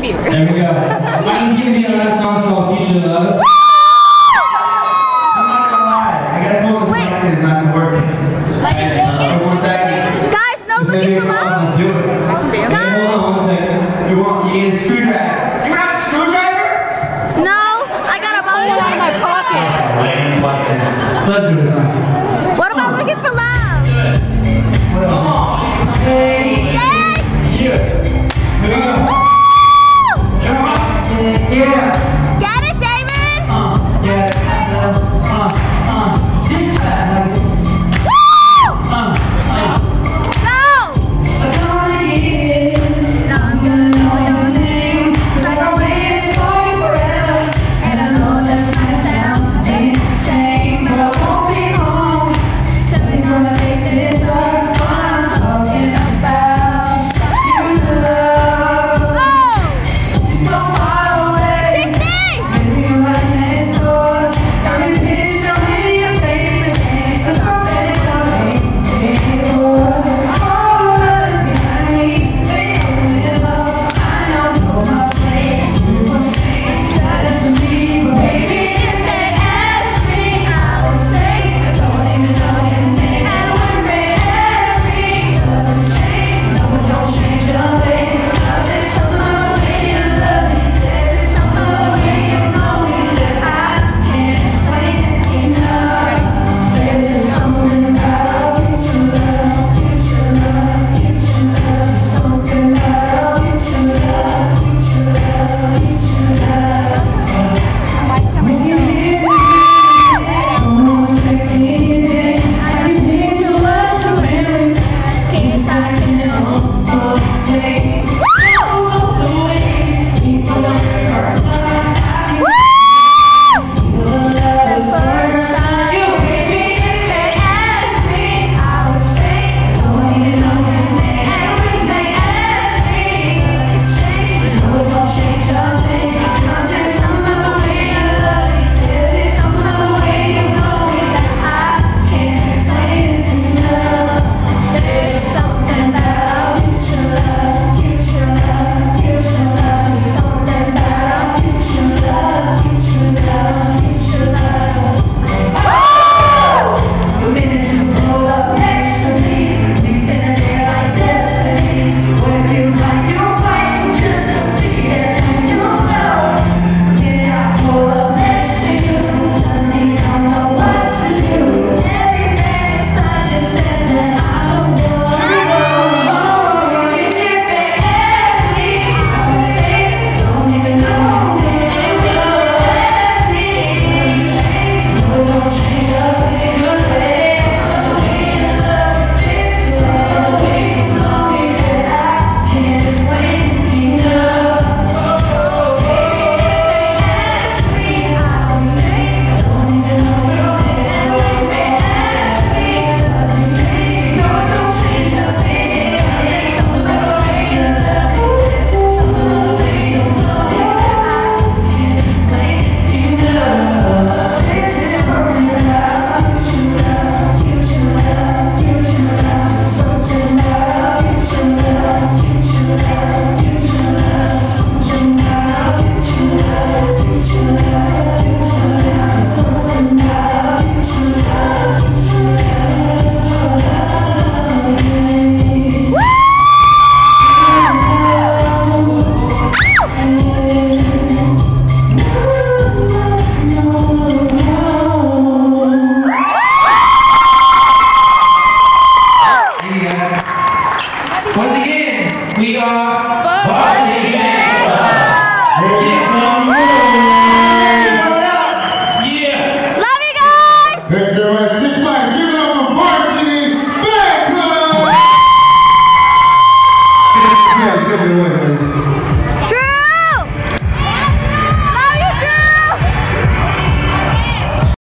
Bieber. There we go. Mine's gonna be another song called Future Love. I'm not gonna lie, I gotta come up with this next thing, it's not gonna work. Guys, no looking for love. Let's do it. Guys. Hold on one second. You need a screwdriver. You have a screwdriver? No, I got a bone out of my pocket. Let's do this one. What about looking for love?